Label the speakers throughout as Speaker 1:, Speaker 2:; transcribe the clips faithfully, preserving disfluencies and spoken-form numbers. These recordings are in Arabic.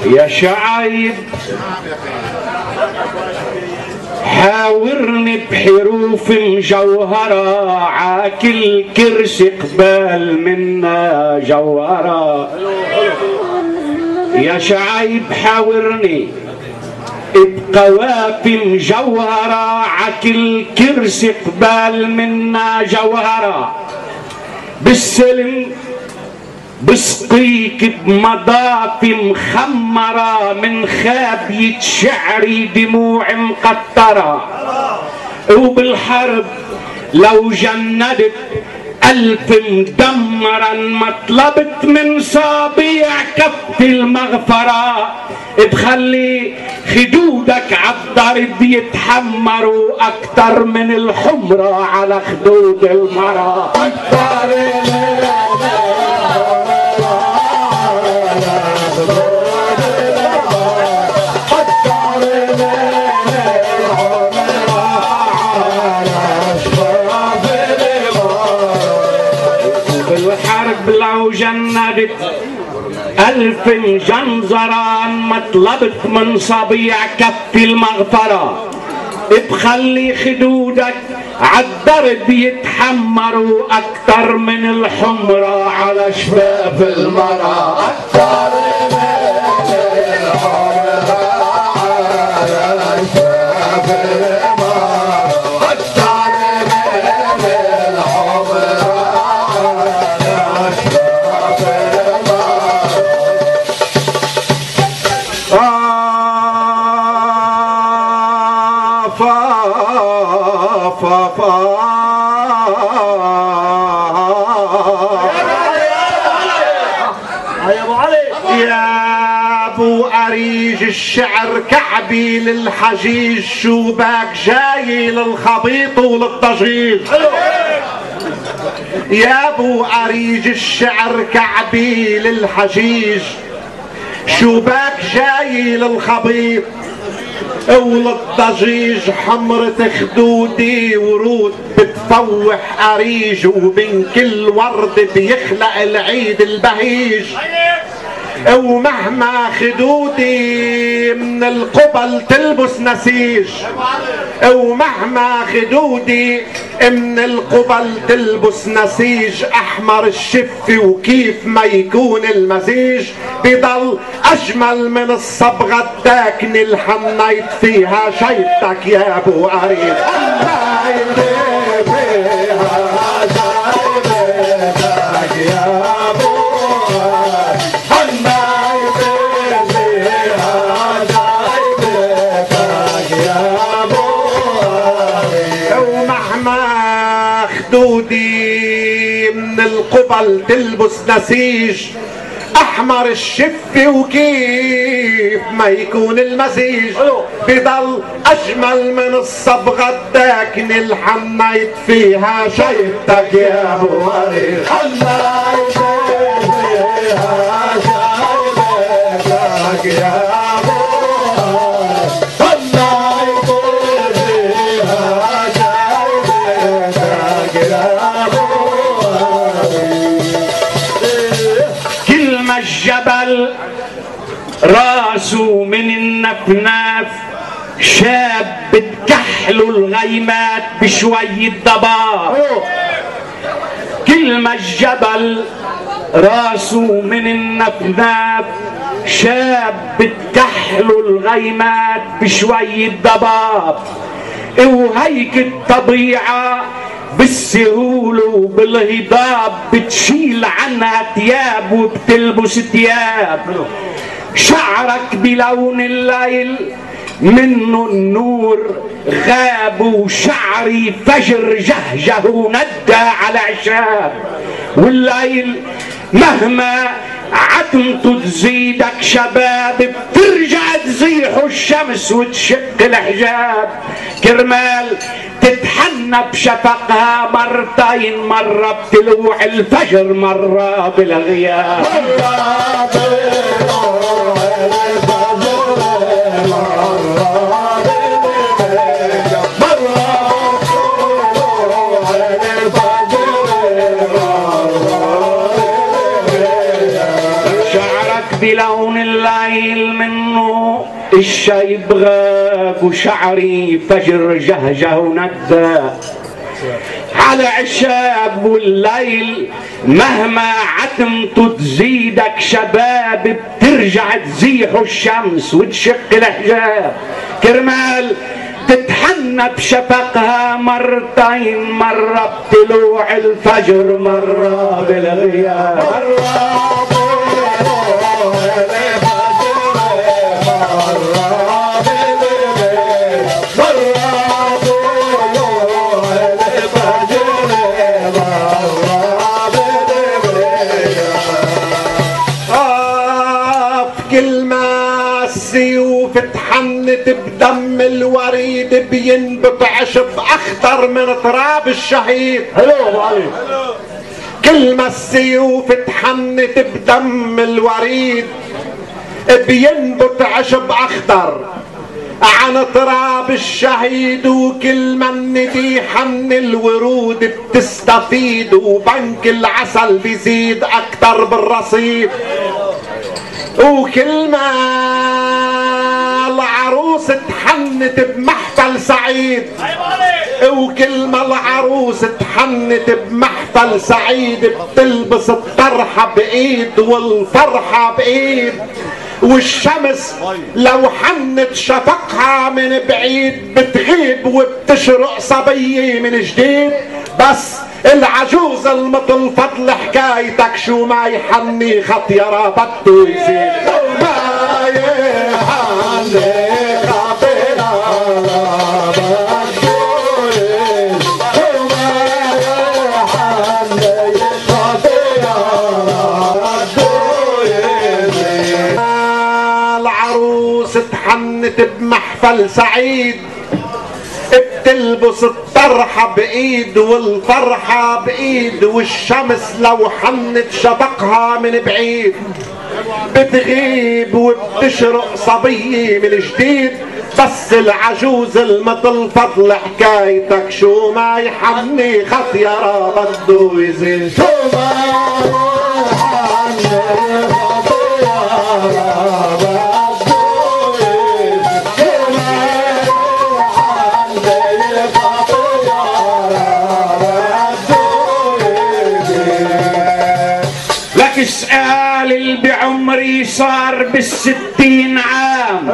Speaker 1: يا شعيب حاورني بحروف مجوهرة عاكل كرسي قبال منا جوهرة. يا شعيب حاورني بقوافي مجوهرة عاكل كرسي قبال منا جوهرة. بالسلم بسقيك بمضافي مخمرة من خابية شعري دموع مقطرة. وبالحرب لو جندت ألف مدمرا ما طلبت من صابيع كف المغفرة. بخلي خدودك عالضرب يتحمروا أكتر من الحمرة على خدود المرأة. لو جندت ألف جنزران ما طلبت من صبيع كف المغفرة. بخلي خدودك عالدرب يتحمروا أكتر من الحمرة على شفاف المرأة. أكتر من الحمرة على شفاف المرأة. أكتر من الحمرة يا ابو اريج الشعر كعبي للحجيج شو باك جاي للخبيط وللضجيج. يا ابو اريج الشعر كعبي للحجيج شو باك جاي للخبيط وللضجيج. حمرة خدودي ورود بتفوح أريج وبين كل ورد بيخلق العيد البهيج. ومهما خدودي من القبل تلبس نسيج. ومهما خدودي من القبل تلبس نسيج. احمر الشف وكيف ما يكون المزيج بضل اجمل من الصبغة الداكنة اللي حنيت فيها شيبتك يا ابو قريب. خدودي من القبل تلبس نسيج. احمر الشف وكيف ما يكون المزيج بضل اجمل من الصبغة الداكنة اللي حنيت فيها شيبتك يا ابو قريب. حنيت فيها شيبتك يا ابو الجبل راسه من النفناف شاب بتكحلوا الغيمات بشوية ضباب. كل ما الجبل راسه من النفناف شاب بتكحلوا الغيمات بشوية ضباب. وهيك الطبيعة بالسهول وبالهضاب بتشيل عنها ثياب وبتلبس ثياب. شعرك بلون الليل منه النور غاب وشعري فجر جهجه وندى على عشاب. والليل مهما عتمته تزيدك شباب بترجع تزيح الشمس وتشق الحجاب. كرمال تتحنى بشفقها مرتين مرة بتلوح الفجر مرة بالغياب. بلون الليل الليل منه الشيب غاب وشعري فجر جهجه وندى على عشاب والليل مهما عتمته تزيدك شباب بترجع تزيحوا الشمس وتشق الحجاب كرمال تتحنى بشفقها مرتين مرة بطلوع الفجر مرة بالغياب تحنت بدم الوريد بينبت عشب اخضر من تراب الشهيد. حلو عليك. كل ما السيوف تحنت بدم الوريد بينبت عشب اخضر عن تراب الشهيد وكل ما الندي حن الورود بتستفيد وبنك العسل بيزيد اكتر بالرصيد وكل ما العروس تحنت بمحفل سعيد وكل ما العروس تحنت بمحفل سعيد بتلبس الطرحة بايد والفرحة بايد والشمس لو حنت شفقها من بعيد بتغيب وبتشرق صبية من جديد بس العجوز المطل فضل حكايتك شو ما يحني خطيرة بده يزيد ما يحني تحنت بمحفل سعيد بتلبس الطرحة بايد والفرحة بايد والشمس لو حنت شفقها من بعيد بتغيب وبتشرق صبية من جديد بس العجوز المطل فضل حكايتك شو ما يحني خطيرة بده يزيد شو ما يحني اسأل اللي بعمري صار بالستين عام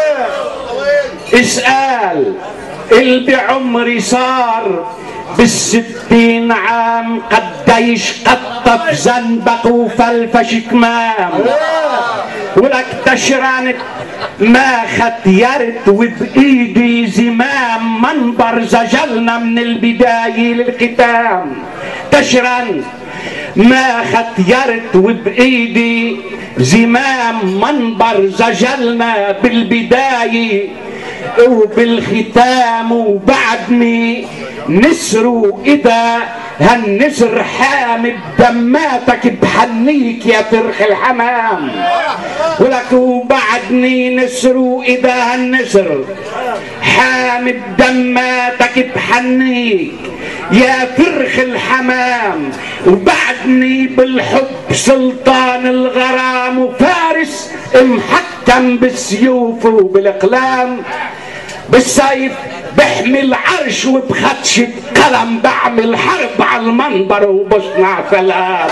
Speaker 1: اسأل اللي بعمري صار بالستين عام قديش قطف ذنبك وفلفش كمام ولك تشرنت ما ختيرت وبايدي زمام منبر زجلنا من البداية للختام تشرنت ما ختيرت وبايدي زمام منبر زجلنا بالبداية وبالختام وبعدني نسروا اذا هالنسر حامي بدماتك بحنيك يا فرخ الحمام ولك وبعدني نسروا اذا هالنسر حامي بدماتك بحنيك يا فرخ الحمام وبعدني بالحب سلطان الغرام وفارس محكم بالسيوف وبالاقلام بالسيف بحمي العرش وبخدشة قلم بعمل حرب على المنبر وبصنع سلام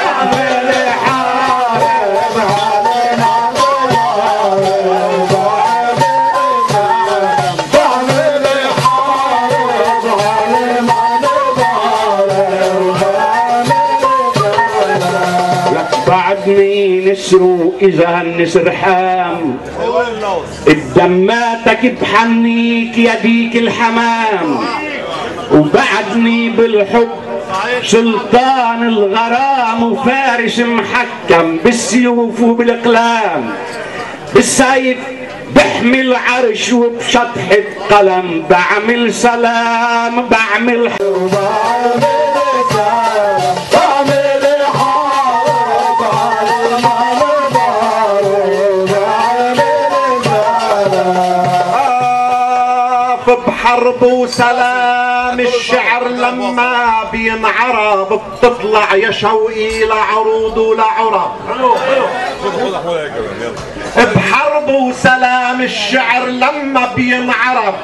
Speaker 1: بعدني نسروا اذا النسر حام بدماتك بحنيك يا ديك الحمام وبعدني بالحب سلطان الغرام وفارس محكم بالسيوف وبالاقلام بالسيف بحمي العرش وبشطحة قلم بعمل سلام بعمل بحرب وسلام الشعر لما بينعرب بتطلع يا شوقي لعروض ولعرب بحرب وسلام الشعر لما بينعرب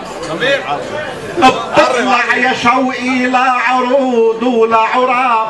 Speaker 1: بتطلع يا شوقي لا عروض ولا عراب،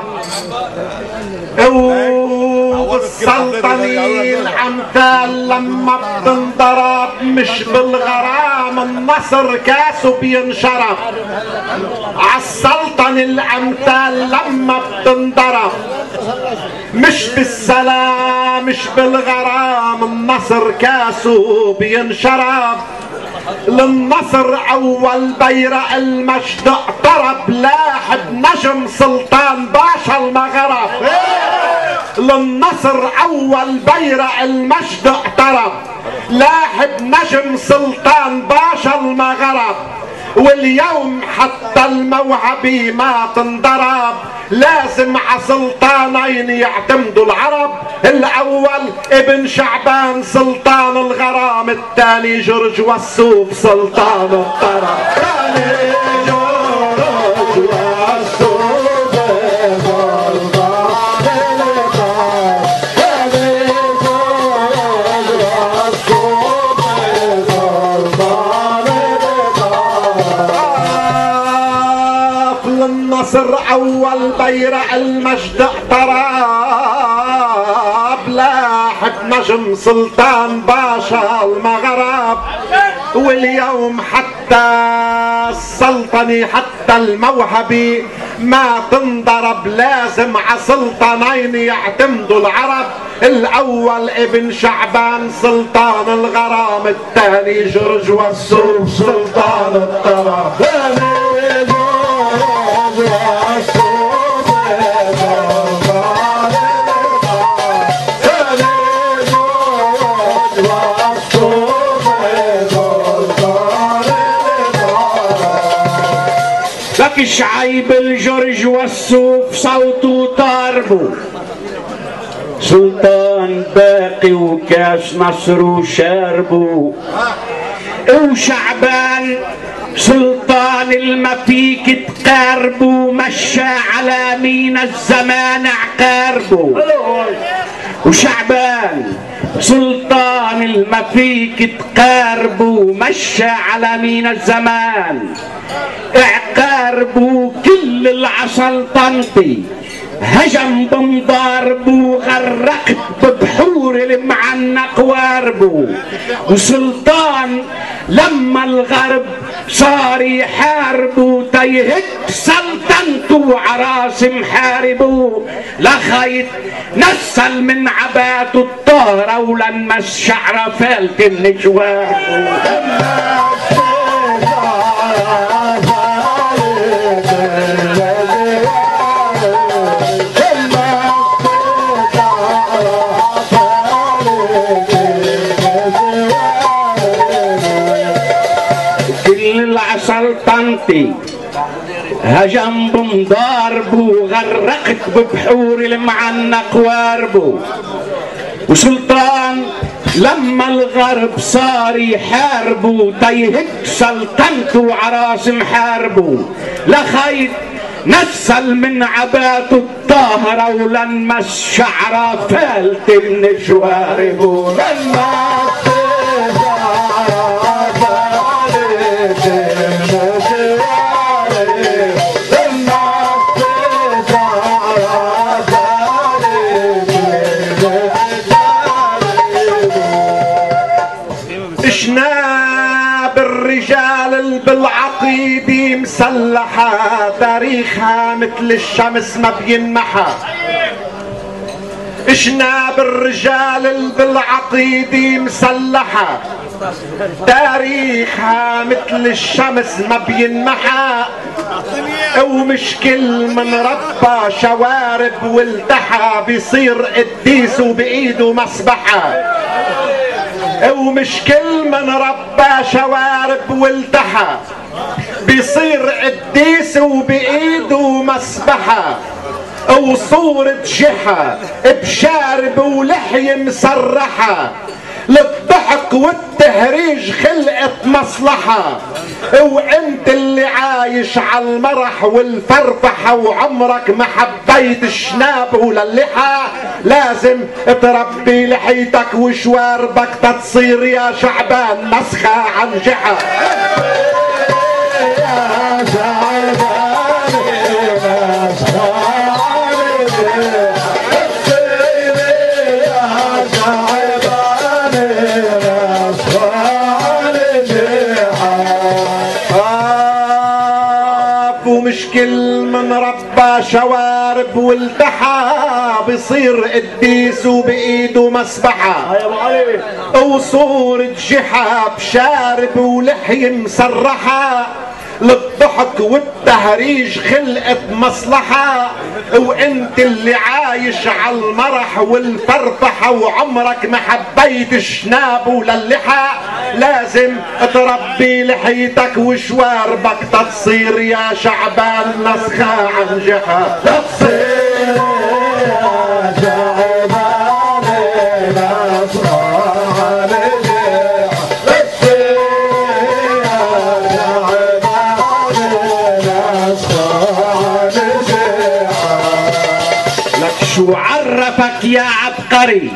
Speaker 1: والسلطني الامثال لما بتنضرب مش بالغرام النصر كاسه بينشرب. عالسلطن الامثال لما بتنضرب مش بالسلام مش بالغرام النصر كاسه بينشرب. للنصر اول بيرق المجد اقترب لاحب نجم سلطان باشا المغرب. للنصر اول بيرق المجد اقترب لاحب نجم سلطان باشا المغرب. واليوم حتى الموهبة ما تنضرب لازم عسلطانين يعتمدوا العرب. الاول ابن شعبان سلطان الغرام، الثاني جرج والسوف سلطان الطرب. النصر اول بيرق المجد اقترب لاحب نجم سلطان باشا المغرب. واليوم حتى السلطنة حتى الموهبة ما تنضرب لازم عسلطنين يعتمدوا العرب. الاول ابن شعبان سلطان الغرام، الثاني جرج والسوف سلطان الطرب. لك شعيب الجرج والسوف صوته طاربه، سلطان باقي وكاس نصر وشاربه. وشعبان سلطان المفيك تقاربه، مشى على مين الزمان عقاربه. وشعبان سلطان المفيك تقاربه، مشى على مين الزمان اعقاربه. كل العسلطنطي هجم بمضاربه، غرقت ببحور المعنق واربه. وسلطان لما الغرب صار يحاربه تيهد سلطنته عراس محاربه. لخيط نسل من عباته الطهرة ولنمس شعره فالت النجوار. سلطنتي هجم بمضاربه، غرقت ببحور المعنق واربه. وسلطان لما الغرب صار يحاربه تيهد سلطنته عراس محاربه. لخيط نسل من عباته الطاهرة ولنمس شعره فالت من جواربه. اشناب الرجال بالعقيدة مسلحة، تاريخها مثل الشمس ما بينمحى. اشناب الرجال بالعقيدة مسلحة، تاريخها مثل الشمس ما بينمحى. ومش كل من ربى شوارب والتحى بيصير قديس وبايده مسبحة. ومش كل من ربى شوارب والتحى بيصير قديس وبايده مسبحة. وصورة جحا بشارب ولحية مسرحة للضحك والتهريج خلقت مصلحة، وانت اللي عايش على المرح والفرفحة وعمرك ما حبيت الشناب ولا اللحى، لازم تربي لحيتك وشواربك تتصير يا شعبان مسخة عن جحا. يا شعبان ومش كل من ربى شوارب والتحى بصير قديس وبايده مسبحة، وصورة جحا بشارب ولحية مسرحة، للضحك والتهريج خلقت مصلحة، وانت اللي عايش على المرح والفرفحة وعمرك ما حبيت الشناب ولا اللحى، لازم تربي لحيتك وشواربك تتصير يا شعبان نسخة عن جحا. تتصير يا شعبان نسخة عن جحا.
Speaker 2: شو عرفك يا عبقري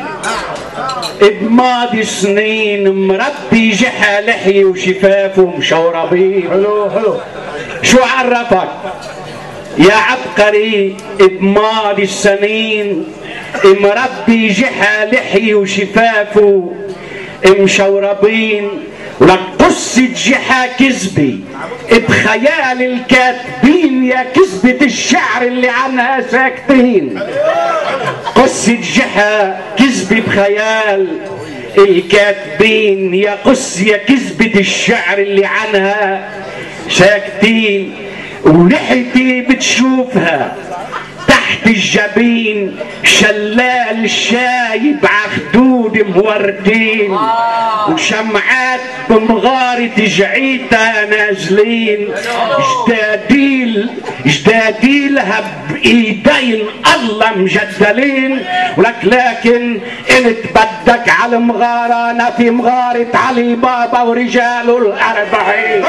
Speaker 2: بماضي سنين مربي جحا لحية وشفاف ومشوربين؟
Speaker 1: حلو حلو.
Speaker 2: شو عرفك يا عبقري بماضي السنين مربي جحا لحية وشفاف ومشوربين؟ ولك قصة جحا كذبة بخيال الكاتبين يا كذبة الشعر اللي عنها ساكتين. قصة جحا كذبة بخيال الكاتبين يا قص يا كذبة الشعر اللي عنها ساكتين. ولحيتي بتشوفها تحت الجبين شلال شايب عخدود موردين، وشمعات بمغارة جعيتها نازلين، جداديل جداديلها بايدين الله مجدلين. ولك لكن انت بدك على المغارة، انا في مغارة علي بابا ورجاله الاربعين.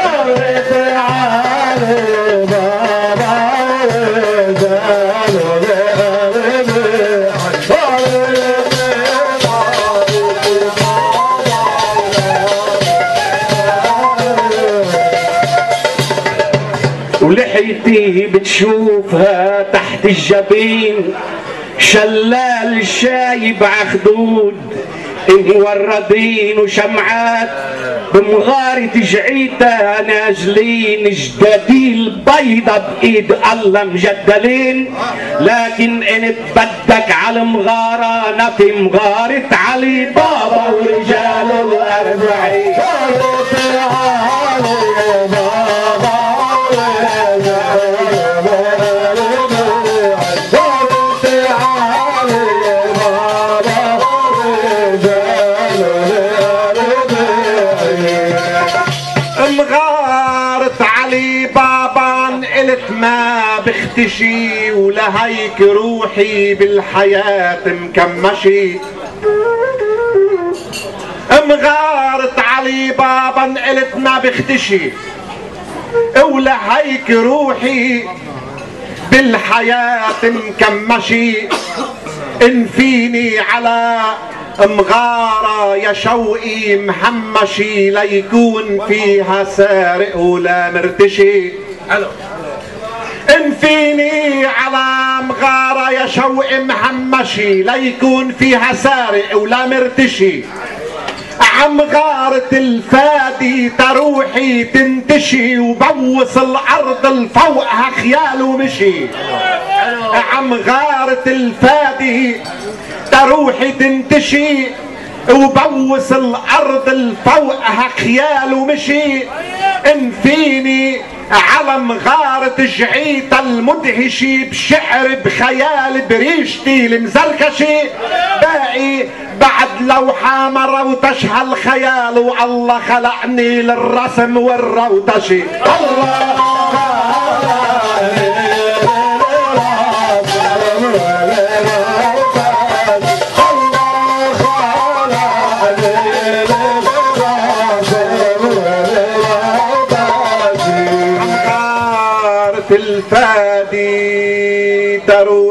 Speaker 2: ولحيتي بتشوفها تحت الجبين شلال شايب عخدود موردين، وشمعات بمغارة جعيتها نازلين، جداديل بيضة بايد الله مجدلين. لكن انت بدك على مغارة، انا في مغارة علي بابا ورجاله الاربعين.
Speaker 1: ما بختشي ولهيك روحي بالحياة مكمشي، مغارة علي بابا قلت ما بختشي ولهيك روحي بالحياة مكمشي. ان فيني على مغارة يا شوقي محمشي، ليكون فيها سارق ولا مرتشي. ان فيني على مغارة يا شوق محمشي، ليكون فيها سارق ولا مرتشي. عم غارة الفادي تروحي تنتشي، وبوص الارض الفوقها خيال ومشي. عم غارة الفادي تروحي تنتشي، وبوص الارض الفوقها خيال ومشي. ان فيني على مغارة جعيتها المدهشي، بشعر بخيال بريشتي المزركشي، باقي بعد لوحة مروتشها الخيال، والله خلقني للرسم والروتشي. الله الله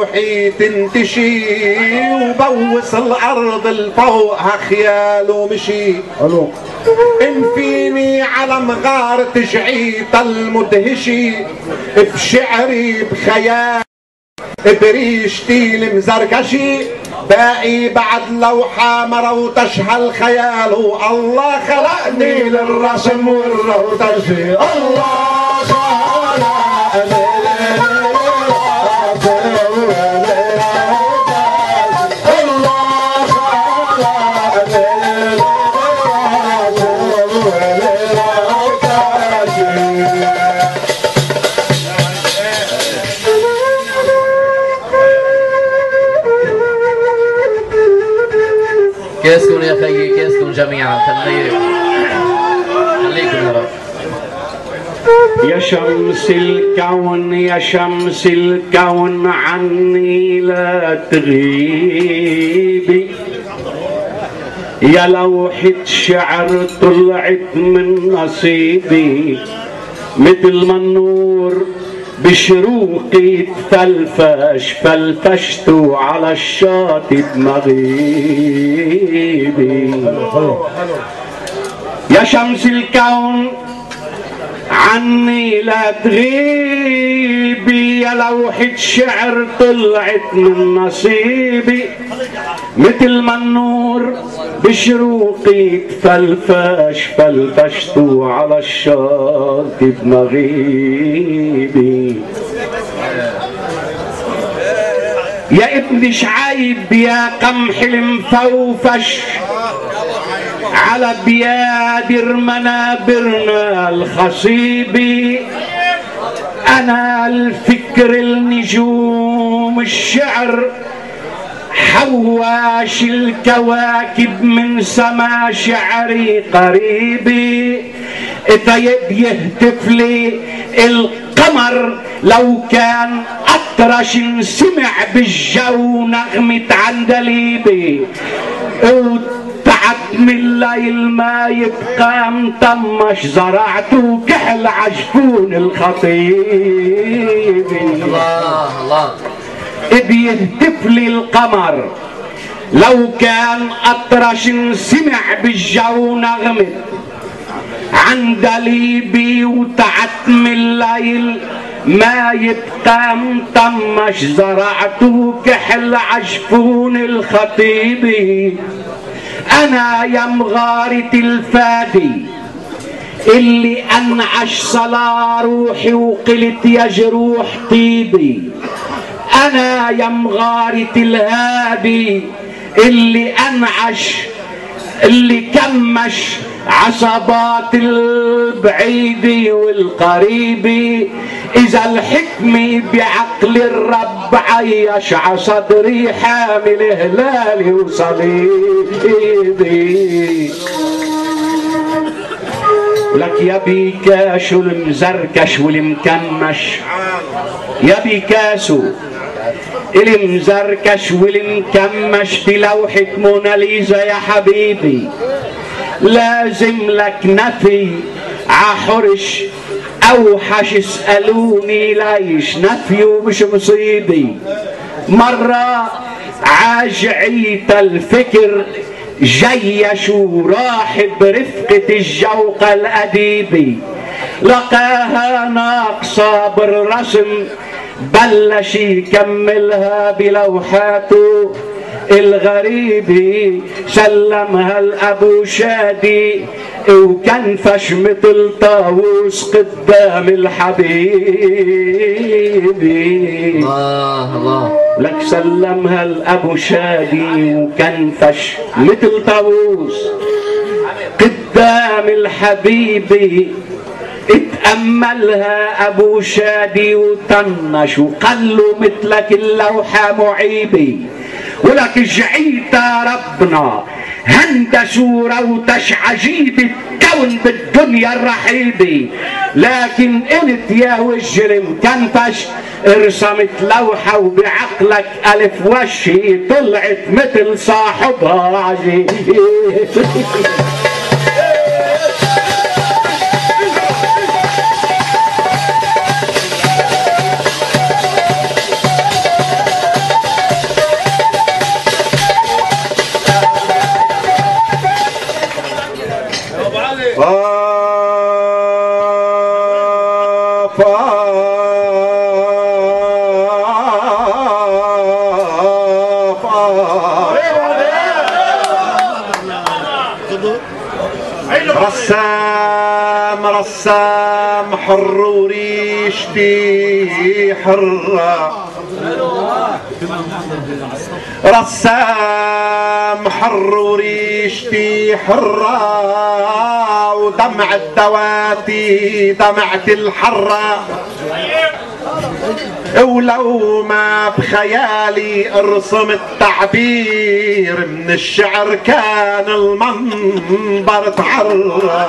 Speaker 1: روحي تنتشي وبوس الارض الفوقها خيال ومشي. ان فيني على مغار تشعيط المدهشي بشعري بخيال بريشتي المزركشي باقي بعد لوحة مروتشها الخيال. والله خلقني للرسم والروتشي. الله خلقني
Speaker 3: كيسكن يا خيي كيسكن جميعا. خليكم خليكم يا رب.
Speaker 2: يا شمس الكون يا شمس الكون عني لا تغيبي، يا لوحة شعر طلعت من نصيبي، مثل ما النور بشروقي تفلفش فلفشت على الشاطئ بمغيبي. يا شمس الكون عني لا تغيبي، يا لوحة شعر طلعت من نصيبي، مثل ما النور بشروقي تفلفش فلفشت على الشاطئ بمغيبي. يا ابن شعيب يا قمح المفوفش، على بيادر منابرنا الخصيبي، أنا الفكر النجوم الشعر حواش الكواكب من سما شعري قريبي. طيب يهتف لي القمر لو كان أطرش سمع بالجو نغمة عندليبي، من الليل ما يبقى مطمش زرعته كحل عجفون الخطيب.
Speaker 3: الله الله
Speaker 2: بيهتف لي القمر لو كان أطرش سمع بالجو نغمة عندليبي، وتعتم الليل ما يبقى مطمش زرعته كحل عجفون الخطيبي. أنا يا مغارة الفادي اللي أنعش صلاة روحي وقلت يا جروح طيبي، أنا يا مغارة الهادي اللي أنعش اللي كمش عصبات البعيد والقريب. إذا الحكمة بعقل الرب عيش عصدري حامل هلالي وصليبي. لك يا بيكاشو المزركش والمكمش، يا بيكاسو المزركش والمكمش في لوحة موناليزا يا حبيبي، لازم لك نفي عحرش اوحش اسألوني ليش نفي ومش مصيبي. مرة عاجعيت الفكر جيش وراح برفقة الجوق الأديبي، لقاها ناقصة بالرسم بلش يكملها بلوحاته الغريبي. سلمها الأبو شادي وكنفش مثل طاووس قدام الحبيبي.
Speaker 3: الله الله
Speaker 2: لك سلمها الأبو شادي وكنفش مثل طاووس قدام الحبيبي. اتأملها أبو شادي وطنش وقال له مثلك اللوحة معيبي، ولك جعيت ربنا هندس وروتش عجيب الكون بالدنيا الرحيبي. لكن قلت يا وجه مكنفش رسمت لوحة وبعقلك ألف وشي طلعت مثل صاحبها عجيب.
Speaker 1: رسام رسام حر وريشتي حرة، رسام حر وريشتي حرة، ودمع الدواتي دمعة الحرة، ولو ما بخيالي ارسم التعبير من الشعر كان المنبر تعرى.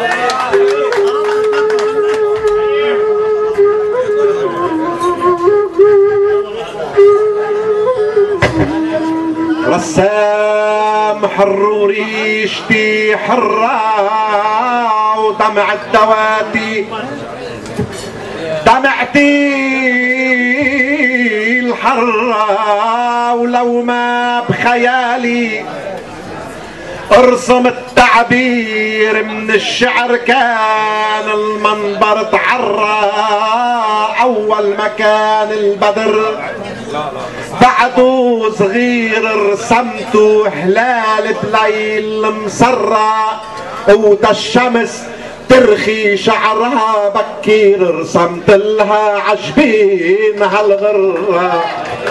Speaker 1: رسام حر وريشتي حرة، ودمع الدواتي دمعتي الحرة، ولو ما بخيالي ارسم التعبير من الشعر كان المنبر تعرى. اول ما كان البدر بعده صغير رسمته هلال بليل مسرى، ودا الشمس ترخي شعرها بكير رسمت لها عجبين هالغرة.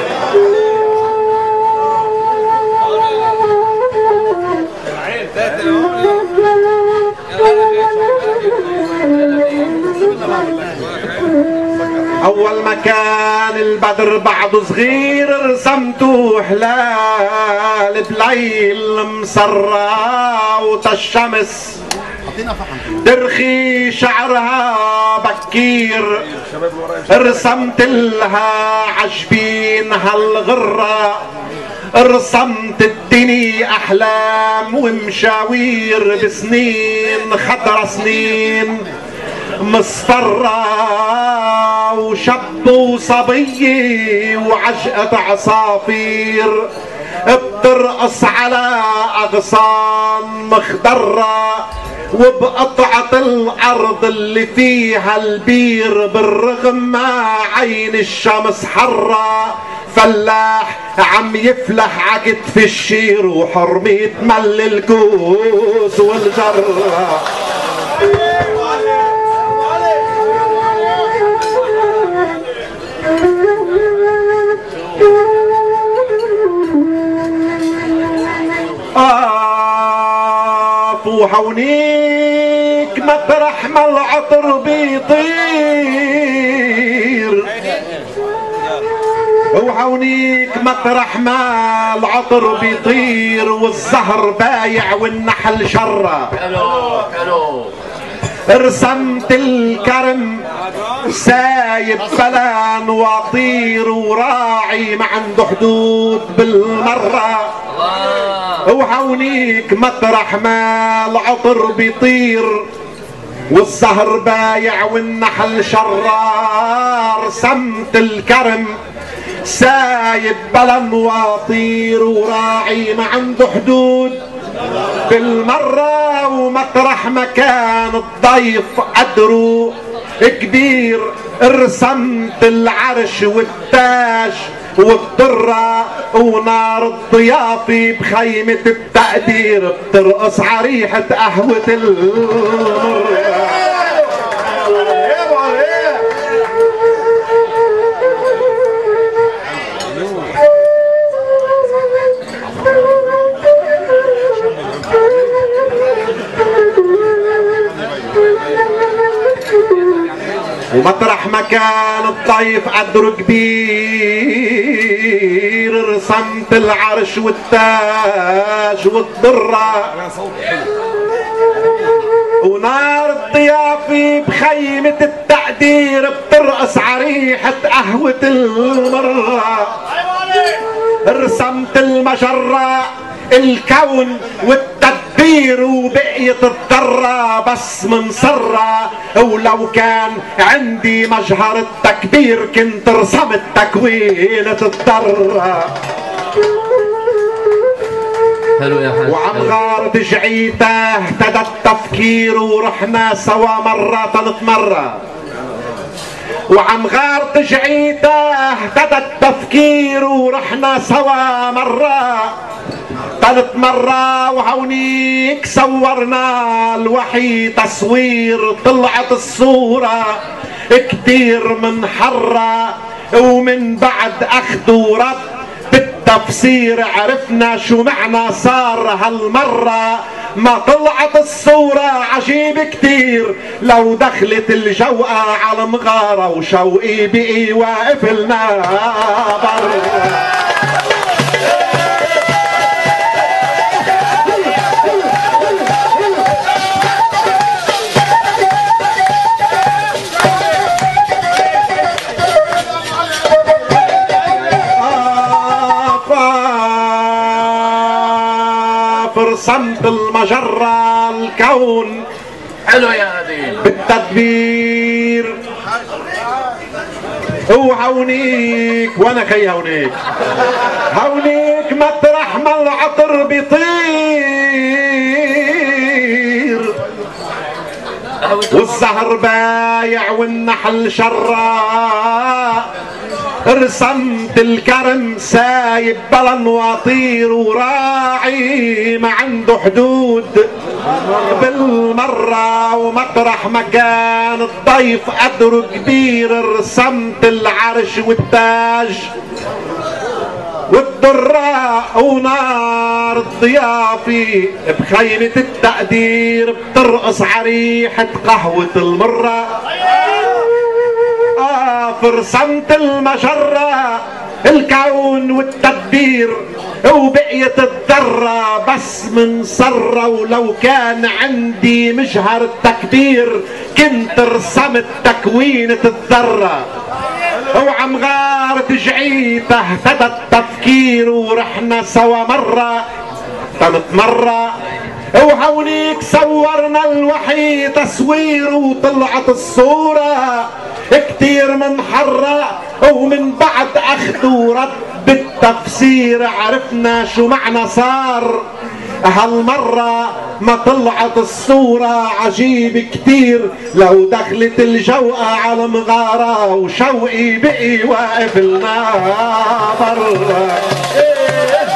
Speaker 1: اول ما كان البدر بعده صغير رسمته هلال بليل مسرى، ودا الشمس ترخي شعرها بكير رسمت لها عجبين هالغرة. رسمت الدنيا احلام ومشاوير بسنين خضرة سنين مصفرة، وشب وصبية وعشقة عصافير بترقص على اغصان مخضرة، وبقطعة الارض اللي فيها البير بالرغم ما عين الشمس حرة. فلاح عم يفلح عكت في الشير وحرمي يتمل الكوس والجرة. آه وهونيك مطرح ما العطر بيطير، وهونيك مطرح ما العطر بيطير، والزهر بايع والنحل شرة. رسمت الكرم سايب بلان وطير، وراعي ما عنده حدود بالمرة. وهونيك مطرح ما العطر بيطير، والزهر بايع والنحل شرة. رسمت الكرم سايب بلن وطير، وراعي ما عنده حدود بالمرة. ومطرح ما كان الضيف قدره كبير، رسمت العرش والتاج والدرة، ونار الضيافة بخيمة التقدير بترقص عريحة قهوة المرة. ومطرح ما كان الضيف قدره كبير، رسمت العرش والتاج والضرة، ونار الضيافة بخيمة التقدير بترقص عريحة قهوة المرة. رسمت المجرة الكون والتدبير، وبقيت الذرة بس منصرة. ولو كان عندي مجهر التكبير كنت رسمت تكوينة الذرة.
Speaker 3: حلو يا حاج.
Speaker 1: وعم غار تجعيته اهتدى التفكير ورحنا سوا مرة ثالث مرة. وعم غار تجعيته اهتدى التفكير ورحنا سوا مرة ثالث مرة. وهونيك صورنا الوحي تصوير طلعت الصورة كتير منحرة. ومن بعد اخذ ورد بالتفسير عرفنا شو معنى صار هالمرة. ما طلعت الصورة عجيب كتير لو دخلت الجوقة على مغارة وشوقي بقي واقف لنا برا. رسمت المجرة الكون
Speaker 3: حلو يا هدي
Speaker 1: بالتدبير. وهونيك وانا خي هونيك هونيك مطرح ما العطر بيطير والزهر بايع والنحل شراء. رسمت الكرم سايب بلا نواطير وراعي ما عنده حدود بالمرة. ومطرح ما كان الضيف قدره كبير رسمت العرش والتاج والدراء ونار الضيافي بخيمة التقدير بترقص عريحة قهوة المرة. فرسمت المجرة الكون والتدبير وبقيت الذرة بس من صرة. ولو كان عندي مجهر التكبير كنت رسمت تكوينة الذرة. وعم غار تجعيته اهتدى التفكير ورحنا سوا مرة ثالث مرة. وهونيك صورنا الوحي تصوير وطلعت الصورة كتير منحرة. ومن بعد اخذ ورد بالتفسير عرفنا شو معنى صار هالمرة. ما طلعت الصورة عجيب كتير لو دخلت الجوقة على مغارة وشوقي بقي واقف لنا برا.